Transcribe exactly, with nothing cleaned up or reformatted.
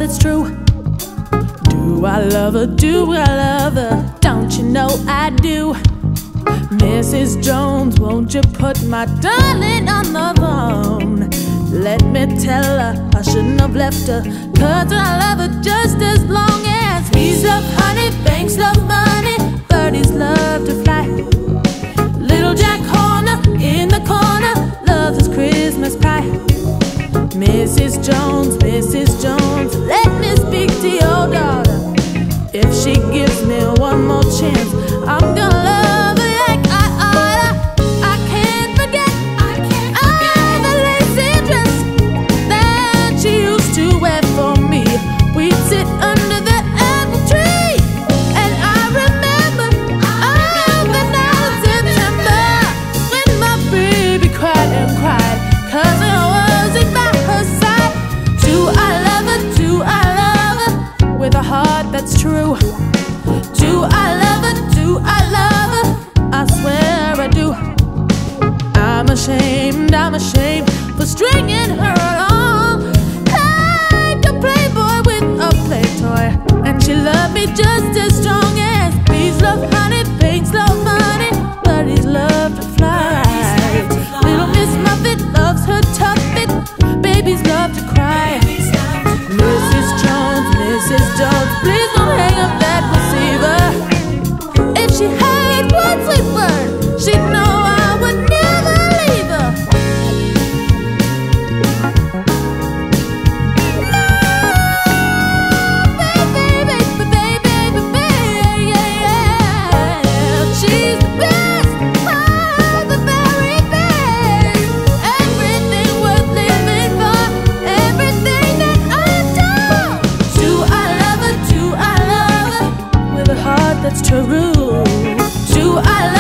that's true. Do I love her? Do I love her? Don't you know I do? Missus Jones, won't you put my darling on the phone? Let me tell her I shouldn't have left her, 'cause I love her just as long as bees love honey, banks love money, birdies love to fly. Little Jack Horner in the corner loves his Christmas pie. Missus Jones, Missus Jones, let me speak to your daughter. If she gives me one more chance, I'm gonna love her like I oughta. I can't forget, I can't forget the lacy dress that she used to wear for me. We'd sit under the apple tree, and I remember all the nights in September when my baby cried and cried 'cause I wasn't by her side. Do I love her? Do I love her with a heart that's true? Do I love her? Do I love her? I swear I do. I'm ashamed, I'm ashamed for stringing her along like a playboy with a play toy. And she loved me just as strong as bees love honey, banks love money, birdies love to fly. Little Miss Muffet loves her tuffet, babies love to cry. Missus Jones, Missus Jones, please don't hang up that receiver. If she heard one sweet word, she'd know I would never leave her. No, baby, baby, baby, baby, yeah, yeah. She's the best, oh, the very best. Everything worth living for, everything that I adore. Do I love her? Do I love her with a heart that's true? Do I